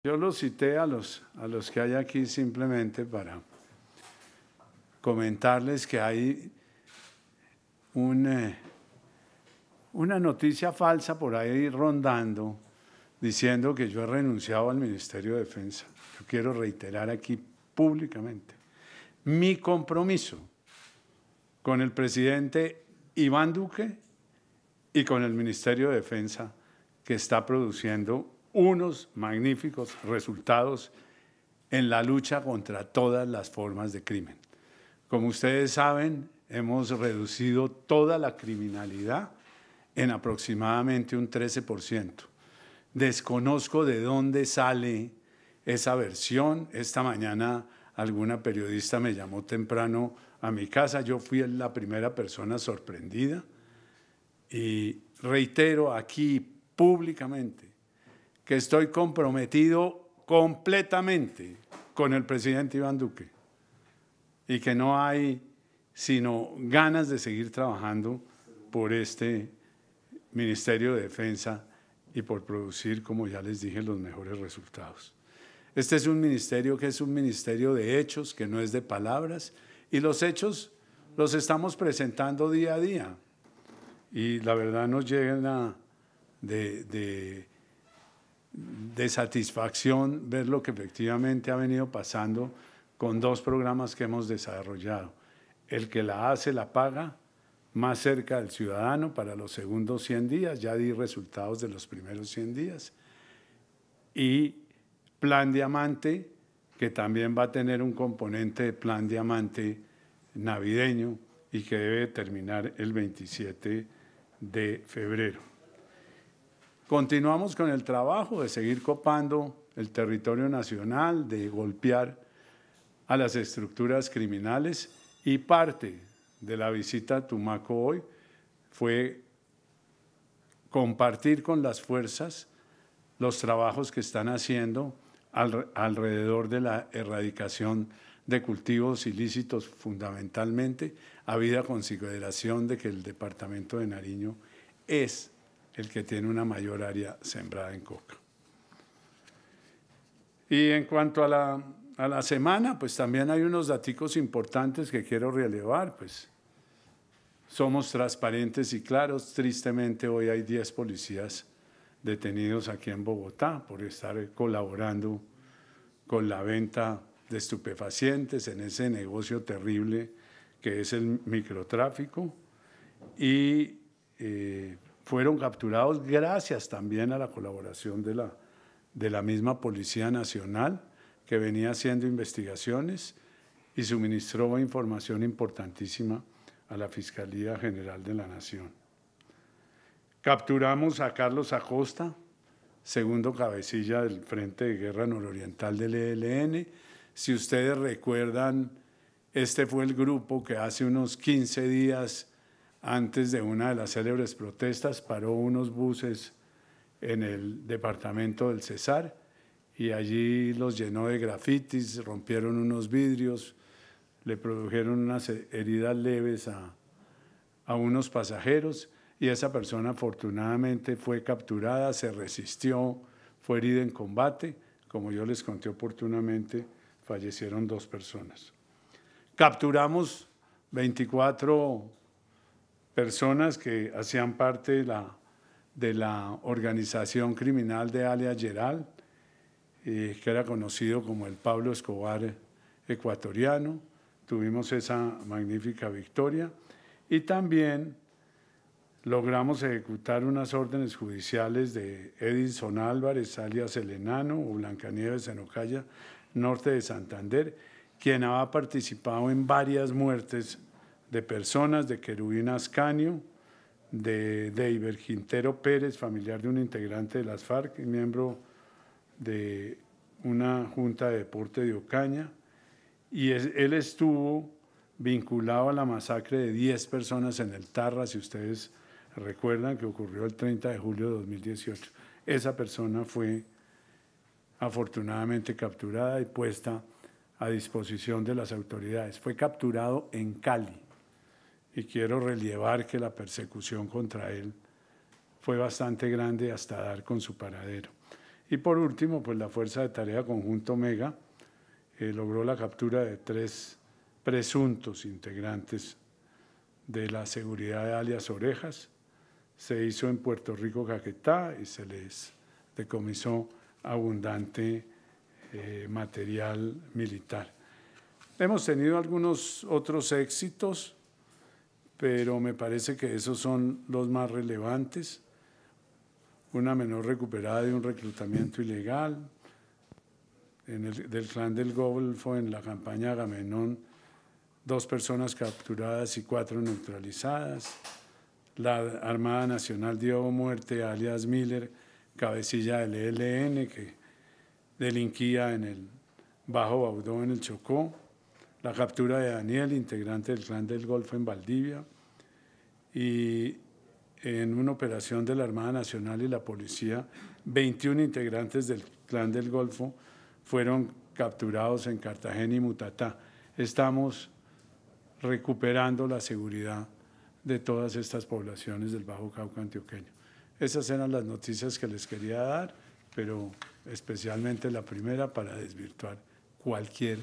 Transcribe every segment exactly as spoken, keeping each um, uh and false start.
Yo los cité a los, a los que hay aquí simplemente para comentarles que hay un, eh, una noticia falsa por ahí rondando diciendo que yo he renunciado al Ministerio de Defensa. Yo quiero reiterar aquí públicamente mi compromiso con el presidente Iván Duque y con el Ministerio de Defensa, que está produciendo unos magníficos resultados en la lucha contra todas las formas de crimen. Como ustedes saben, hemos reducido toda la criminalidad en aproximadamente un trece por ciento. Desconozco de dónde sale esa versión. Esta mañana alguna periodista me llamó temprano a mi casa. Yo fui la primera persona sorprendida y reitero aquí públicamente que estoy comprometido completamente con el presidente Iván Duque y que no hay sino ganas de seguir trabajando por este Ministerio de Defensa y por producir, como ya les dije, los mejores resultados. Este es un ministerio que es un ministerio de hechos, que no es de palabras, y los hechos los estamos presentando día a día. Y la verdad nos llena de, de, de satisfacción ver lo que efectivamente ha venido pasando con dos programas que hemos desarrollado. El que la hace, la paga, más cerca del ciudadano para los segundos cien días, ya di resultados de los primeros cien días, y Plan Diamante, que también va a tener un componente de Plan Diamante navideño y que debe terminar el veintisiete de febrero. Continuamos con el trabajo de seguir copando el territorio nacional, de golpear a las estructuras criminales, y parte de la visita a Tumaco hoy fue compartir con las fuerzas los trabajos que están haciendo al, alrededor de la erradicación de cultivos ilícitos fundamentalmente, habida consideración de que el departamento de Nariño es el que tiene una mayor área sembrada en coca. Y en cuanto a la, a la semana, pues también hay unos daticos importantes que quiero relevar, pues somos transparentes y claros. Tristemente hoy hay diez policías detenidos aquí en Bogotá por estar colaborando con la venta de estupefacientes en ese negocio terrible que es el microtráfico, y eh, fueron capturados gracias también a la colaboración de la, de la misma Policía Nacional, que venía haciendo investigaciones y suministró información importantísima a la Fiscalía General de la Nación. Capturamos a Carlos Acosta, segundo cabecilla del Frente de Guerra Nororiental del E L N. Si ustedes recuerdan, este fue el grupo que hace unos quince días, antes de una de las célebres protestas, paró unos buses en el departamento del Cesar y allí los llenó de grafitis, rompieron unos vidrios, le produjeron unas heridas leves a, a unos pasajeros, y esa persona afortunadamente fue capturada, se resistió, fue herida en combate. Como yo les conté oportunamente, fallecieron dos personas. Capturamos veinticuatro personas que hacían parte de la, de la organización criminal de alias Geral, eh, que era conocido como el Pablo Escobar ecuatoriano. Tuvimos esa magnífica victoria y también logramos ejecutar unas órdenes judiciales de Edinson Álvarez, alias El Enano, o Blancanieves en Ocaya, norte de Santander, quien ha participado en varias muertes de personas, de Querubín Ascanio, de Deiber Quintero Pérez, familiar de un integrante de las FARC y miembro de una junta de deporte de Ocaña, y es, él estuvo vinculado a la masacre de diez personas en el Tarra, si ustedes recuerdan, que ocurrió el treinta de julio de dos mil dieciocho. Esa persona fue afortunadamente capturada y puesta a disposición de las autoridades. Fue capturado en Cali y quiero relevar que la persecución contra él fue bastante grande hasta dar con su paradero. Y por último, pues la Fuerza de Tarea Conjunto Mega eh, logró la captura de tres presuntos integrantes de la seguridad de alias Orejas. Se hizo en Puerto Rico, Caquetá, y se les decomisó abundante eh, material militar. Hemos tenido algunos otros éxitos, pero me parece que esos son los más relevantes. Una menor recuperada de un reclutamiento ilegal, en el, del Clan del Golfo en la campaña Agamenón, dos personas capturadas y cuatro neutralizadas. La Armada Nacional dio muerte a alias Miller, cabecilla del E L N, que delinquía en el Bajo Baudó, en el Chocó. La captura de Daniel, integrante del Clan del Golfo en Valdivia. Y en una operación de la Armada Nacional y la Policía, veintiún integrantes del Clan del Golfo fueron capturados en Cartagena y Mutatá. Estamos recuperando la seguridad de todas estas poblaciones del Bajo Cauca antioqueño. Esas eran las noticias que les quería dar, pero especialmente la primera para desvirtuar cualquier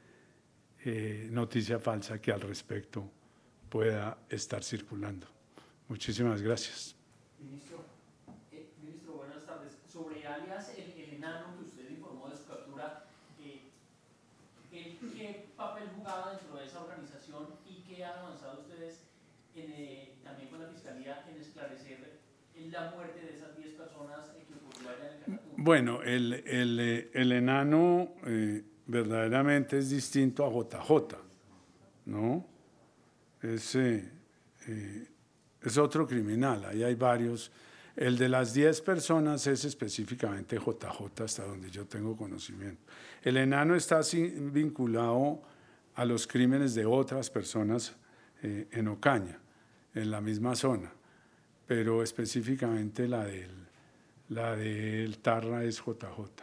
eh, noticia falsa que al respecto pueda estar circulando. Muchísimas gracias. Ministro, eh, ministro, buenas tardes. Sobre alias el, el enano que usted informó de su captura, eh, ¿qué, ¿qué papel jugaba dentro de esa organización y qué han avanzado ustedes en, eh, también con la Fiscalía en esclarecer la muerte de esas diez personas que ocurrió allá en el Catatumbo? Bueno, el, el, el enano eh, verdaderamente es distinto a J J, ¿no? Es... Eh, eh, Es otro criminal, ahí hay varios. El de las diez personas es específicamente J J, hasta donde yo tengo conocimiento. El enano está vinculado a los crímenes de otras personas eh, en Ocaña, en la misma zona, pero específicamente la del, la del Tarra es J J.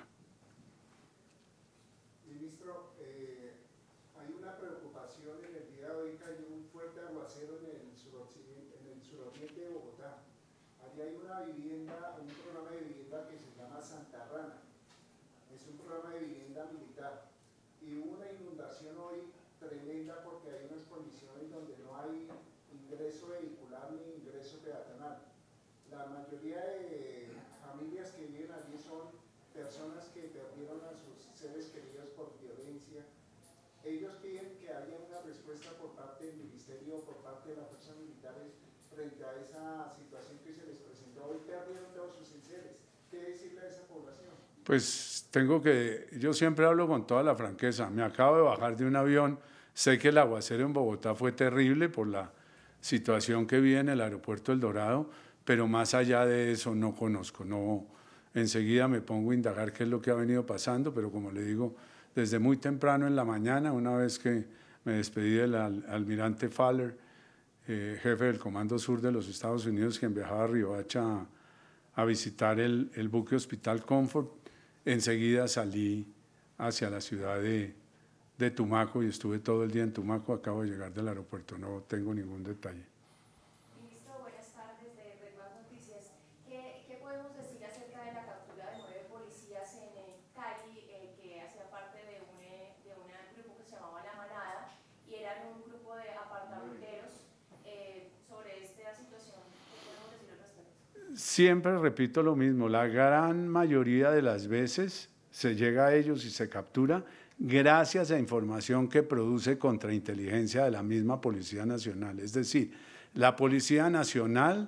Ministro, eh, hay una preocupación. En el día de hoy cayó un fuerte aguacero en el suroccidente, en el suroriente de Bogotá. Allí hay una vivienda, un programa de vivienda que se llama Santa Rana. Es un programa de vivienda militar. Y hubo una inundación hoy tremenda porque hay unas condiciones donde no hay ingreso vehicular ni ingreso peatonal. La mayoría de familias que viven allí son personas que perdieron a sus seres queridos por violencia. Ellos piden que haya una respuesta por parte del Ministerio, por parte de las fuerzas militares frente a esa situación que se les presentó. Hoy perdieron todos sus enseres. ¿Qué decirle a esa población? Pues tengo que, yo siempre hablo con toda la franqueza. Me acabo de bajar de un avión, sé que el aguacero en Bogotá fue terrible por la situación que vi en el aeropuerto El Dorado, pero más allá de eso no conozco, no, enseguida me pongo a indagar qué es lo que ha venido pasando, pero como le digo, desde muy temprano en la mañana, una vez que me despedí del al, almirante Faller, eh, jefe del Comando Sur de los Estados Unidos, quien viajaba a Riohacha a, a visitar el, el buque Hospital Comfort, enseguida salí hacia la ciudad de, de Tumaco y estuve todo el día en Tumaco. Acabo de llegar del aeropuerto, no tengo ningún detalle. Ministro, buenas tardes de Red Más Noticias. ¿Qué, ¿Qué podemos decir acerca de la captura de nueve policías en eh, Cali eh, que hacían parte de un, eh, de un grupo que se llamaba La Manada y eran un grupo de apartamenteros? Eh, sobre esta situación, ¿qué podemos decir al respecto? Siempre repito lo mismo, la gran mayoría de las veces se llega a ellos y se captura gracias a información que produce contrainteligencia de la misma Policía Nacional. Es decir, la Policía Nacional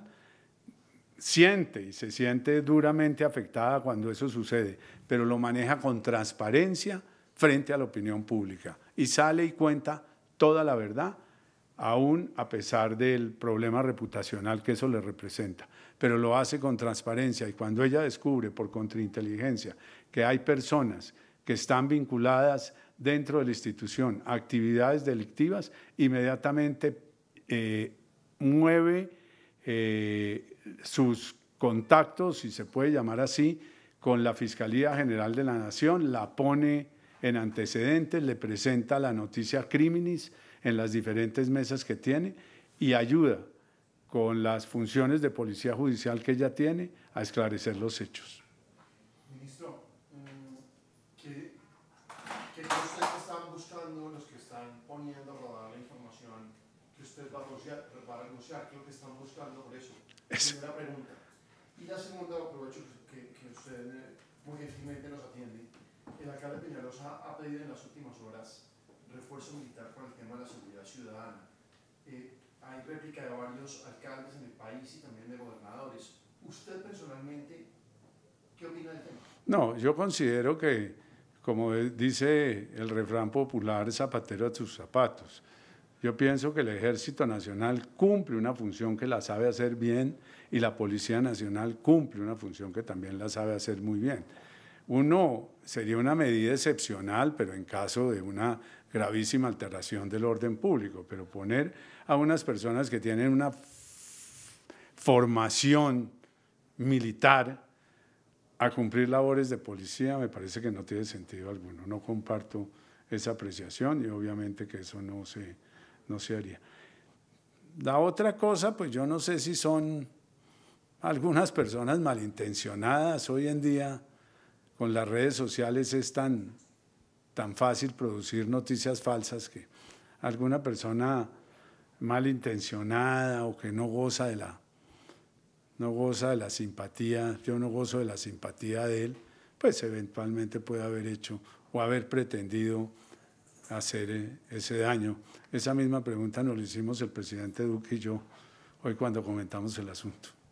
siente y se siente duramente afectada cuando eso sucede, pero lo maneja con transparencia frente a la opinión pública y sale y cuenta toda la verdad, aún a pesar del problema reputacional que eso le representa, pero lo hace con transparencia y cuando ella descubre por contrainteligencia que hay personas que están vinculadas dentro de la institución a actividades delictivas, inmediatamente eh, mueve eh, sus contactos, si se puede llamar así, con la Fiscalía General de la Nación, la pone en antecedentes, le presenta la noticia criminis en las diferentes mesas que tiene y ayuda con las funciones de policía judicial que ella tiene a esclarecer los hechos. Ministro, ¿Qué cree usted que están buscando los que están poniendo a rodar la información que usted va a anunciar? Va a renunciar? ¿Qué es lo que están buscando por eso? Primera pregunta. Y la segunda, aprovecho que, que usted eh, muy gentilmente nos atiende. El alcalde Peñalosa ha pedido en las últimas horas refuerzo militar con el tema de la seguridad ciudadana. Eh, hay réplica de varios alcaldes en el país y también de gobernadores. ¿Usted personalmente qué opina del tema? No, yo considero que, como dice el refrán popular, zapatero a sus zapatos. Yo pienso que el Ejército Nacional cumple una función que la sabe hacer bien y la Policía Nacional cumple una función que también la sabe hacer muy bien. Uno, sería una medida excepcional, pero en caso de una gravísima alteración del orden público, pero poner a unas personas que tienen una formación militar a cumplir labores de policía me parece que no tiene sentido alguno. No comparto esa apreciación y obviamente que eso no se, no se haría. La otra cosa, pues yo no sé si son algunas personas malintencionadas. Hoy en día con las redes sociales es tan, tan fácil producir noticias falsas que alguna persona malintencionada o que no goza de la, no goza de la simpatía, yo no gozo de la simpatía de él, pues eventualmente puede haber hecho o haber pretendido hacer ese daño. Esa misma pregunta nos la hicimos el presidente Duque y yo hoy cuando comentamos el asunto.